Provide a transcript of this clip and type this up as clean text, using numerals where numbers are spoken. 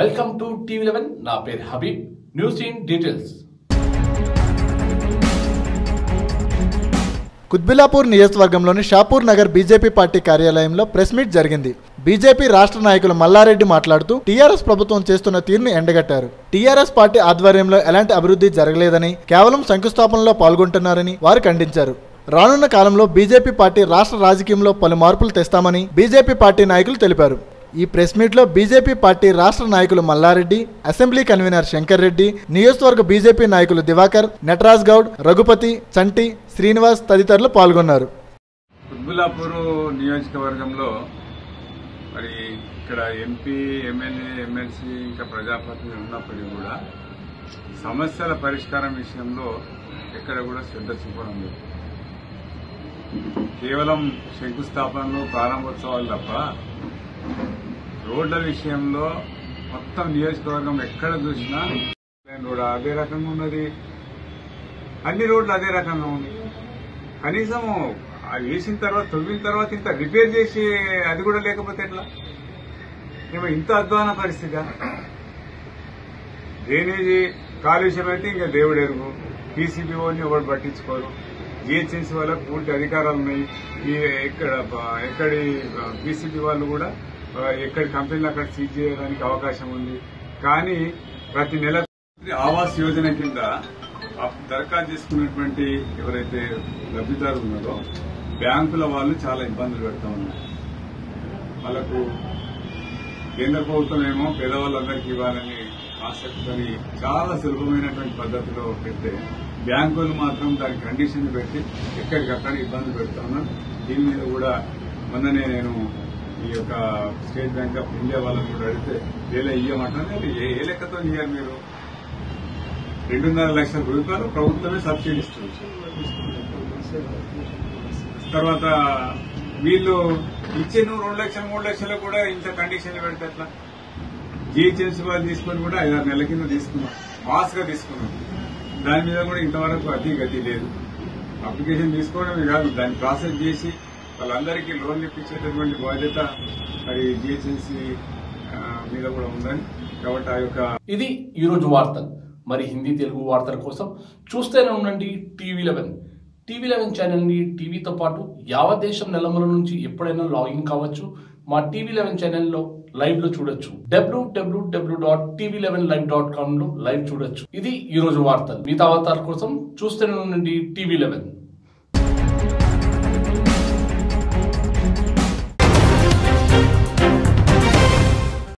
Welcome to టీవీ11. నా పేరు Habib. News in details. Kutbullapur నియోజకవర్గంలోని షాపూర్ నగర్ బీజేపీ పార్టీ కార్యాలయంలో ప్రెస్ మీట్ జరిగింది. బీజేపీ రాష్ట్ర నాయకులు మల్లారెడ్డి మాట్లాడుతూ టీఆర్ఎస్ ప్రభుత్వం చేస్తున్న తీరును ఎండగట్టారు. టీఆర్ఎస్ పార్టీ ఆధ్వర్యంలో ఎలాంటి అభివృద్ధి జరగలేదని, కేవలం శంకుస్థాపనలో పాల్గొంటున్నారని వారు ఖండించారు. రానున్న కాలంలో బీజేపీ పార్టీ రాష్ట్ర రాజకీయంలో పలు మార్పులు తెస్తామని బీజేపీ పార్టీ నాయకులు తెలిపారు. ఈ ప్రెస్ మీట్లో బీజేపీ పార్టీ రాష్ట్ర నాయకులు మల్లారెడ్డి, అసెంబ్లీ కన్వీనర్ శంకర్ రెడ్డి, నియోజకవర్గ బీజేపీ నాయకులు దివాకర్, నటరాజ్ గౌడ్, రఘుపతి, చంటి, శ్రీనివాస్ తదితరులు పాల్గొన్నారు. కుత్బుల్లాపూర్ నియోజకవర్గంలో మరి ఇక్కడ ఎంపీ, ఎమ్మెల్యే, ఎమ్మెల్సీ ఇంకా ప్రజాప్రతినిధులు ఉన్నప్పటికీ కూడా సమస్యల పరిష్కారం విషయంలో ఎక్కడ కూడా శ్రద్ధ చూపడం లేదు. కేవలం శంకుస్థాపనలు, ప్రారంభోత్సవాలు తప్ప రోడ్ల విషయంలో మొత్తం నియోజకవర్గం ఎక్కడ చూసినా రోడ్ అదే రకంగా ఉన్నది, అన్ని రోడ్లు అదే రకంగా ఉంది. కనీసం అది వేసిన తర్వాత, తొవ్విన తర్వాత ఇంత రిపేర్ చేసి అది కూడా లేకపోతే ఎట్లా? ఏమో ఇంత అధ్వాన పరిస్థితి. డ్రైనేజీ కాలుష్యం అయితే ఇంకా దేవుడు ఎరుగు. పీసీబీఓని ఎవరు పట్టించుకోరు. జిహెచ్ఎంసీ వాళ్ళకు పూర్తి అధికారాలు ఉన్నాయి. ఎక్కడి పీసీబీ వాళ్ళు కూడా ఎక్కడి కంపెనీలు అక్కడ సీజ్ చేయడానికి అవకాశం ఉంది. కానీ ప్రతి నెల ఆవాస్ యోజన కింద దరఖాస్తు చేసుకున్నటువంటి ఎవరైతే లబ్ధిదారులు ఉన్నారో బ్యాంకుల వాళ్ళు చాలా ఇబ్బందులు పెడతా ఉన్నారు. వాళ్ళకు కేంద్ర ప్రభుత్వం ఏమో పేదవాళ్ళందరికీ ఇవ్వాలని ఆసక్తిని చాలా సులభమైనటువంటి పద్ధతిలో పెడితే, బ్యాంకులు మాత్రం దాని కండిషన్ పెట్టి ఎక్కడికక్కడ ఇబ్బందులు పెడతా ఉన్నారు. దీని మీద కూడా మొన్ననే నేను ఈ యొక్క స్టేట్ బ్యాంక్ ఆఫ్ ఇండియా వాళ్ళని కూడా అడిగితే వేల ఇయ్యమంటారు. ఏ లెక్కతో ఇయ్యారు మీరు? 2.5 లక్షల రూపాయలు ప్రభుత్వమే సబ్సిడీ ఇస్తుంది. తర్వాత వీళ్ళు ఇచ్చే 2 లక్షలు 3 లక్షలు కూడా ఇంత కండిషన్లు పెడితే ఎట్లా? జిహెచ్ఎంసీ వాళ్ళు తీసుకొని కూడా 5-6 నెలల కింద తీసుకున్నాం, మాస్ గా తీసుకున్నాం. దాని మీద కూడా ఇంతవరకు గతి లేదు. అప్లికేషన్ తీసుకోవడమే కాదు, దాన్ని ప్రాసెస్ చేసి వాళ్ళందరికీ లోన్లు ఇప్పించేటటువంటి బాధ్యత మరి జిహెచ్ఎంసీ మీద కూడా ఉందని. కాబట్టి ఆ యొక్క ఇది ఈరోజు వార్తలు. మరి హిందీ, తెలుగు వార్తల కోసం చూస్తూనే ఉండండి టీవీ11. టీవీ11 ఛానల్ని టీవీతో పాటు యావత్ దేశం నెలమూల నుంచి ఎప్పుడైనా లాగిన్ కావచ్చు. మా టీవీ11 ఛానల్లో లైవ్ లో చూడొచ్చు. www.tv11live.com లో లైవ్ చూడొచ్చు. ఇది ఈరోజు వార్తలు. మిగతా వార్తల కోసం చూస్తూనే ఉండండి టీవీ11.